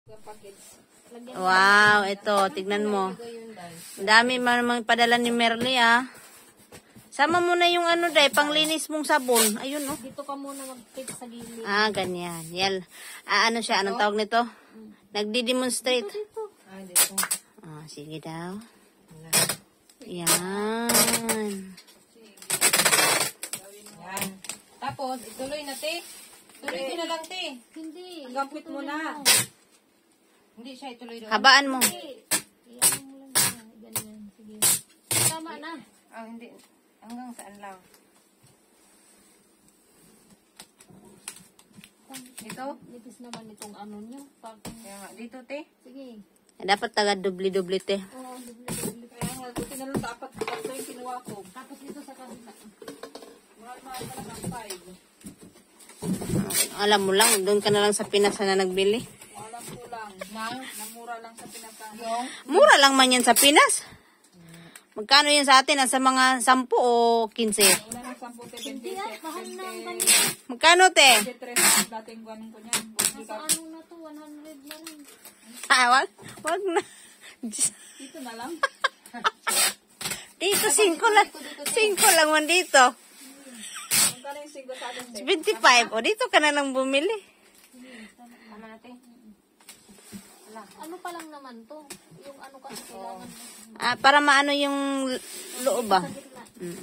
Wow, ito, tignan mo. Ang dami namang padala ni Merly, ah. Sama mo na yung ano, day, panglinis mong sabon. Ayun, oh. Dito ka muna mag-fix sa gilid. Ah, ganyan. Yan. Ano siya? Anong tawag nito? Nagdi-demonstrate. Dito. Dito. Ah, sige daw. Yan. Yan. Tapos, ituloy na, te. Tuloy din na lang, te. Hindi. Gampit mo na. Hindi siya ituloy doon. Habaan mo. Hindi. Iyan mo lang siya. Ganyan. Sige. Tama na. Hindi. Hanggang saan lang. Dito? Nipis naman itong ano niyo. Kaya nga, dito, te. Sige. Dapat taga dubli-dubli, te. Oo, dubli-dubli. Kaya nga, buti na lang dapat ito yung kinuha ko. Tapos dito sa kabila. Mahal-mahal ka lang ang 5. Alam mo lang, doon ka na lang sa Pinas na nagbili. Alam ko lang. Namura lang sa pinaka. Yung? Mura lang man yan sa Pinas. Magkano yan sa atin? Nasa mga 10 o 15? Wala nang 10, te. Hindi 20. mahal na ang ganyan. Magkano, te? 23 ang dating guwanin ko niyan. Nasa ano na to, 100 na rin. Ah, wag na. Dito na lang. Dito, 5 lang. 5 lang man dito. Magkano yung siglo sa atin, te? 25. O, dito ka na lang bumili. Tama natin. Ano pa lang naman to? Yung ano kasi kailangan. Ah, para maano yung loob ba? Sa gitna.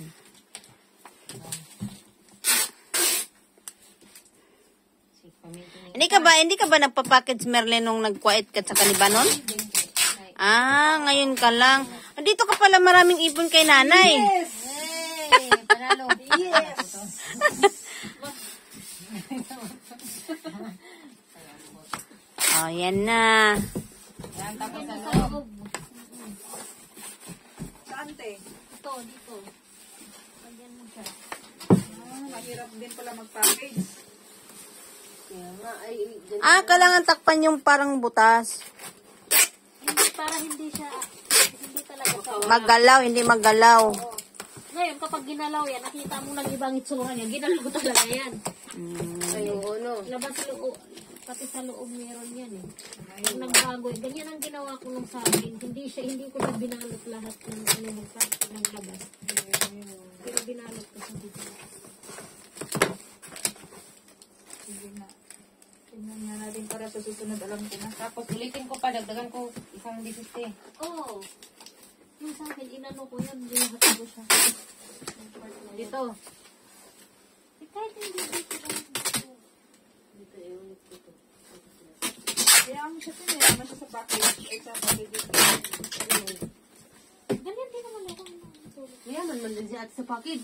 Hindi ka ba nagpa-package, Merlin, nung nag-quiet ka sa Kalibanon? Ah, ngayon ka lang. Dito ka pala maraming ipon kay nanay. Yes! Hey! Panalo. Yes! Oh, yan na. Yan, tapos Sa ano? loob. Saan, te? Ito, dito. Lagyan mo siya. Mahirap din pala mag-package. Ah, kailangan takpan yung parang butas. Hindi, para hindi siya, hindi talaga sa... Maggalaw, hindi maggalaw. Ngayon, kapag ginalaw yan, nakita mo ng ibang itsura niya, ginalaw talaga yan. Labas sa loob, pati sa loob meron yan eh. Yung nagbago, ganyan ang ginawa ko nung sa akin. Hindi ko na binalot lahat ng ano ng labas. Pero binalot ko sa dito. Sige na. Tingnan nga natin para sa susunod alam ko na. Tapos ulitin ko pa, dagdagan ko isang 17. Oo. Yung sa akin, inano ko yan, binahat ko siya. Dito. Eh, kahit hindi dito lang. Kaya ang siya ito, naman siya sa package. Example, dito. Ganyan din naman ako. Yaman man din siya at sa package.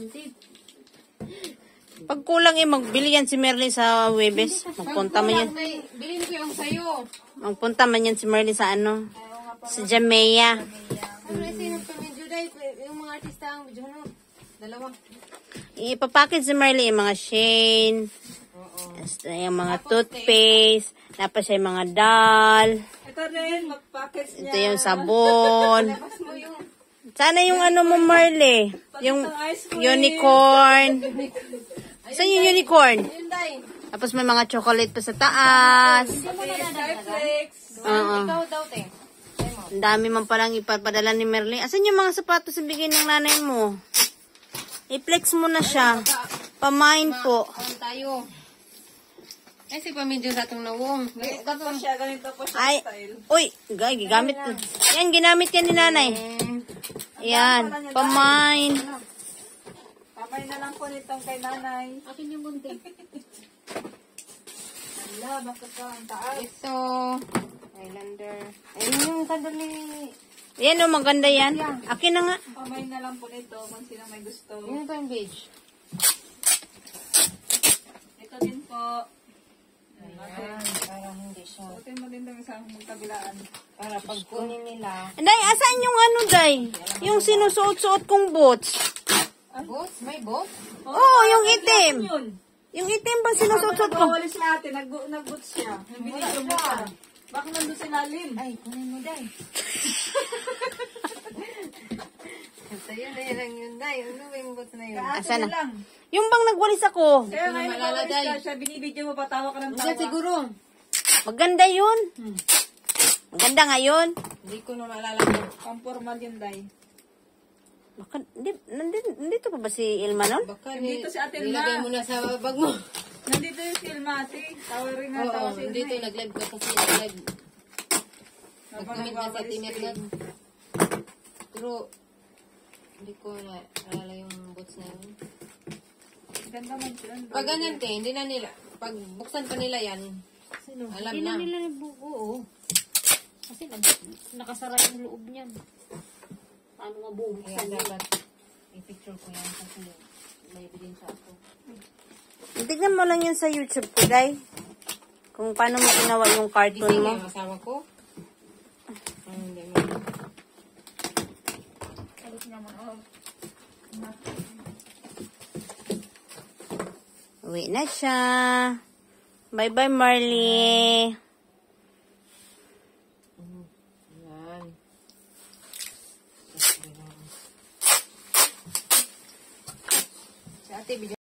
Pag kulang magbili yan si Merlin sa Webes. Magpunta man yan. Bilhin ko yung sayo. Magpunta man yan si Merlin sa ano? Sa Jamea. Ano na sinong pamidyo dahil yung mga artista ang video no? Dalawa. Ipapackage si Merlin yung mga Shane. Yung mga toothpaste. Tapos yung mga doll. Ito rin, mag-package niya. Ito yung sabon. Labas mo yung Sana yung ano mo, Marley. Yung unicorn. Saan yung unicorn? yun dahil. Tapos may mga chocolate pa sa taas. Netflix. Oo. Ikaw daw, te. Ang dami man palang ipapadala ni Merlin. Asan yung mga sapatos sa bigay ng nanay mo? I-flex mo na siya. Pamain po. Kung tayo. Eh, si pamidyo sa itong nawong. Ganito siya, ganito po siya Ay, style. uy, gigamit. Yan, ginamit yan ni nanay. Yan, pamain. Kamay na lang po nitong kay nanay. Akin yung bunting. Ala, bakit ka ang taas? Ito. Highlander. Ayun yung kadali. Yan o, maganda yan. Akin na nga. Kamay na lang po nito kung sino may gusto. Yan pa yung beige. Ito din po. Ayan, para hindi siya. Suotin mo din itong isang magkabilaan. Para pag kunin nila. Day, asan yung ano, Day? Yung sinusuot-suot kong boots. Boots? May boots? Oo, yung itim. Yun. Yung itim ba sinusuot-suot ko? Nagwawalis natin, nag-boots siya. Nabinidyo mo siya. Baka nandun sa lalim. Ay, kunin mo, Day. Sa'yo na lang yun, Day. Ano ba yung boots na yun? Asan na? lang. Yung bang nagwalis ako. Kaya ngayon nagwawalis ka siya, binibidyo mo, patawa ka ng tawa. Siguro. Maganda yun. Maganda ngayon. Hindi ko na maalala ko. Pampormal yun, Day. Baka, nandito pa ba si Ilma nun? Baka Nandito si Ate Ilma. nilagay mo na sa bag mo. Nandito yung filmati. Tawari nga Oo, tawa si dito Ilma. nag-live ka kasi nag-live. Habang Nag-comment na sa nagwawalis tinet ka na. eh. Pero, hindi ko na alala yung boots na yun. Ganda man sila. Pag ganyan te, hindi na nila, pag buksan pa nila yan, Sino? Alam Hindi na. nila nabuo. Oo. Kasi nakasara yung loob niyan. Paano nga kaya bubuksan yun? dapat i-picture ko yan kasi may ebidensya ako. Tignan mo lang yan sa YouTube ko, Day. Kung paano mo ginawa yung cartoon Gising mo. yung asawa ko. Hindi mo. Alis naman. Oh. Uwi na siya. Bye-bye, Marley. Yan. Si ate,